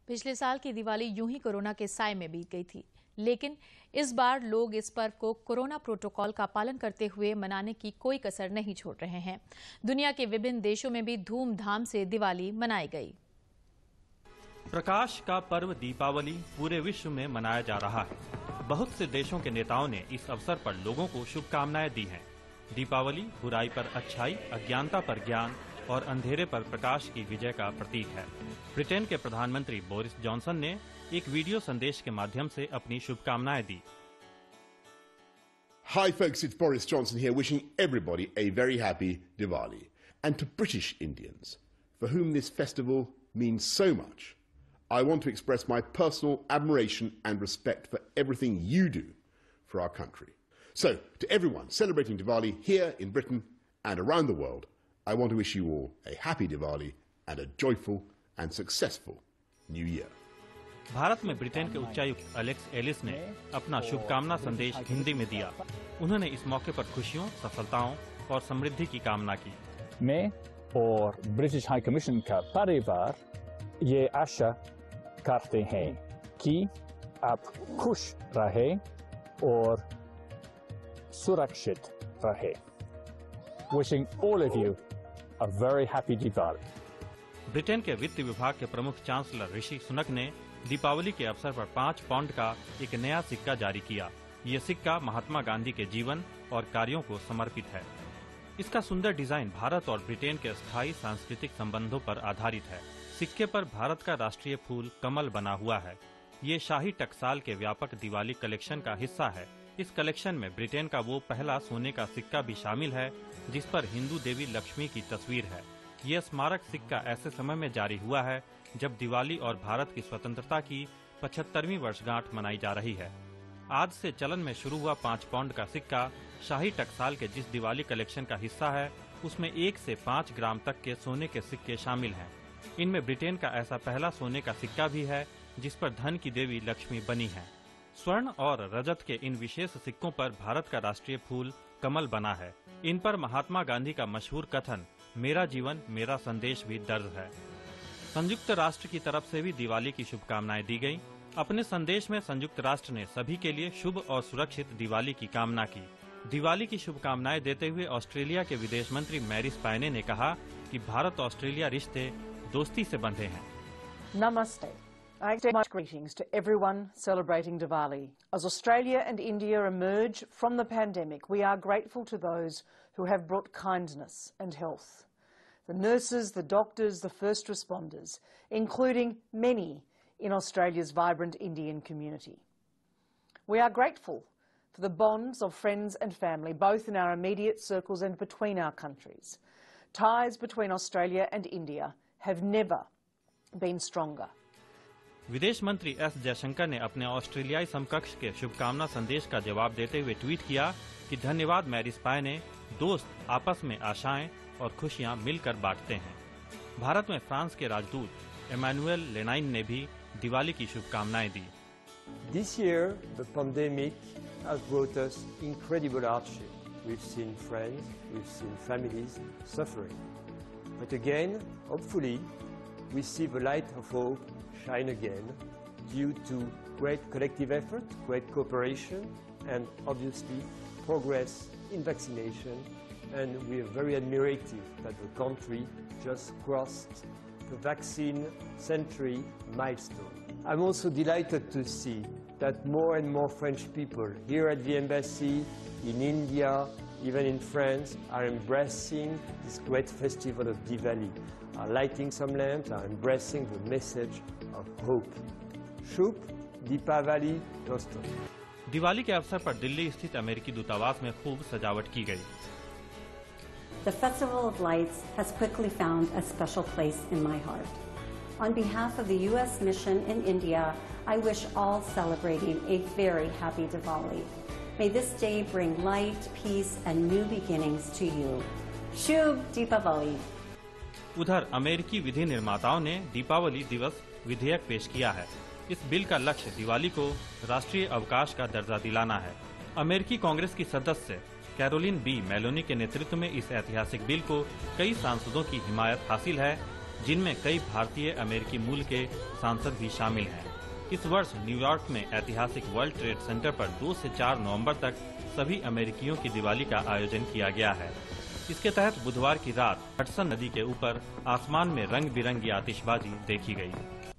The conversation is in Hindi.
पिछले साल की दिवाली यूं ही कोरोना के साए में बीत गई थी, लेकिन इस बार लोग इस पर्व को कोरोना प्रोटोकॉल का पालन करते हुए मनाने की कोई कसर नहीं छोड़ रहे हैं। दुनिया के विभिन्न देशों में भी धूमधाम से दिवाली मनाई गई। प्रकाश का पर्व दीपावली पूरे विश्व में मनाया जा रहा है। बहुत से देशों के नेताओं ने इस अवसर पर लोगों को शुभकामनाएं दी हैं। दीपावली बुराई पर अच्छाई, अज्ञानता पर ज्ञान और अंधेरे पर प्रकाश की विजय का प्रतीक है। ब्रिटेन के प्रधानमंत्री बोरिस जॉनसन ने एक वीडियो संदेश के माध्यम से अपनी शुभकामनाएं दी। Hi folks, it's Boris Johnson here wishing everybody a very happy Diwali. And to British Indians, for whom this festival means so much, I want to express my personal admiration and respect for everything you do for our country. So, to everyone celebrating Diwali here in Britain and around the world, I want to wish you all a happy Diwali and a joyful and successful New Year. Bharat में ब्रिटेन के उच्चायुक्त एलेक्स एलिस ने अपना शुभकामना संदेश हिंदी में दिया। उन्होंने इस मौके पर खुशियों, सफलताओं और समृद्धि की कामना की। मैं और ब्रिटिश हाई कमीशन का परिवार ये आशा करते हैं कि आप खुश रहे और सुरक्षित रहे। Wishing all of you a very happy Diwali. Britain के वित्त विभाग के प्रमुख चांसलर ऋषि सुनक ने दीपावली के अवसर पर 5 पाउंड का एक नया सिक्का जारी किया। ये सिक्का महात्मा गांधी के जीवन और कार्यों को समर्पित है। इसका सुंदर डिजाइन भारत और ब्रिटेन के स्थायी सांस्कृतिक संबंधों पर आधारित है। सिक्के पर भारत का राष्ट्रीय फूल कमल बना हुआ है। ये शाही टकसाल के व्यापक दिवाली कलेक्शन का हिस्सा है। इस कलेक्शन में ब्रिटेन का वो पहला सोने का सिक्का भी शामिल है जिस पर हिंदू देवी लक्ष्मी की तस्वीर है। यह स्मारक सिक्का ऐसे समय में जारी हुआ है जब दिवाली और भारत की स्वतंत्रता की 75वीं वर्षगांठ मनाई जा रही है। आज से चलन में शुरू हुआ 5 पाउंड का सिक्का शाही टकसाल के जिस दिवाली कलेक्शन का हिस्सा है उसमें 1 से 5 ग्राम तक के सोने के सिक्के शामिल हैं। इनमें ब्रिटेन का ऐसा पहला सोने का सिक्का भी है जिस पर धन की देवी लक्ष्मी बनी है। स्वर्ण और रजत के इन विशेष सिक्कों पर भारत का राष्ट्रीय फूल कमल बना है। इन पर महात्मा गांधी का मशहूर कथन मेरा जीवन मेरा संदेश भी दर्ज है। संयुक्त राष्ट्र की तरफ से भी दिवाली की शुभकामनाएं दी गयी। अपने संदेश में संयुक्त राष्ट्र ने सभी के लिए शुभ और सुरक्षित दिवाली की कामना की। दिवाली की शुभकामनाएं देते हुए ऑस्ट्रेलिया के विदेश मंत्री मैरिस पायने ने कहा कि भारत ऑस्ट्रेलिया रिश्ते दोस्ती से बंधे हैं। Namaste. I extend my greetings to everyone celebrating Diwali. As Australia and India emerge from the pandemic, we are grateful to those who have brought kindness and health. The nurses, the doctors, the first responders, including many in Australia's vibrant Indian community. We are grateful for the bonds of friends and family, both in our immediate circles and between our countries. Ties between Australia and India have never been stronger. विदेश मंत्री एस जयशंकर ने अपने ऑस्ट्रेलियाई समकक्ष के शुभकामना संदेश का जवाब देते हुए ट्वीट किया कि धन्यवाद मैरिस पायने, दोस्त आपस में आशाएं और खुशियां मिलकर बांटते हैं। भारत में फ्रांस के राजदूत एमानुएल लेनाइन ने भी दिवाली की शुभकामनाएं दी। This year, the pandemic has brought us incredible hardship. We've seen friends, we've seen families suffering. But again, hopefully, we see the light of hope shine again due to great collective effort, great cooperation, and obviously progress in vaccination. And we are very admirative that the country just crossed the vaccine century milestone. I'm also delighted to see that more and more French people here at the embassy, in India, even in France, are embracing this great festival of Diwali, are lighting some lamps, are embracing the message of hope. Shubh Deepavali Doston. Diwali के अवसर पर दिल्ली स्थित अमेरिकी दूतावास में खूब सजावट की गई। The Festival of Lights has quickly found a special place in my heart. On behalf of the U.S. Mission in India, I wish all celebrating a very happy Diwali. May this day bring light, peace, and new beginnings to you. Shubh Deepavali. उधर अमेरिकी विधि निर्माताओं ने दीपावली दिवस विधेयक पेश किया है। इस बिल का लक्ष्य दिवाली को राष्ट्रीय अवकाश का दर्जा दिलाना है। अमेरिकी कांग्रेस की सदस्य कैरोलिन बी मेलोनी के नेतृत्व में इस ऐतिहासिक बिल को कई सांसदों की हिमायत हासिल है। जिनमें कई भारतीय अमेरिकी मूल के सांसद भी शामिल हैं। इस वर्ष न्यूयॉर्क में ऐतिहासिक वर्ल्ड ट्रेड सेंटर पर 2 से 4 नवंबर तक सभी अमेरिकियों की दिवाली का आयोजन किया गया है। इसके तहत बुधवार की रात हडसन नदी के ऊपर आसमान में रंग बिरंगी आतिशबाजी देखी गई।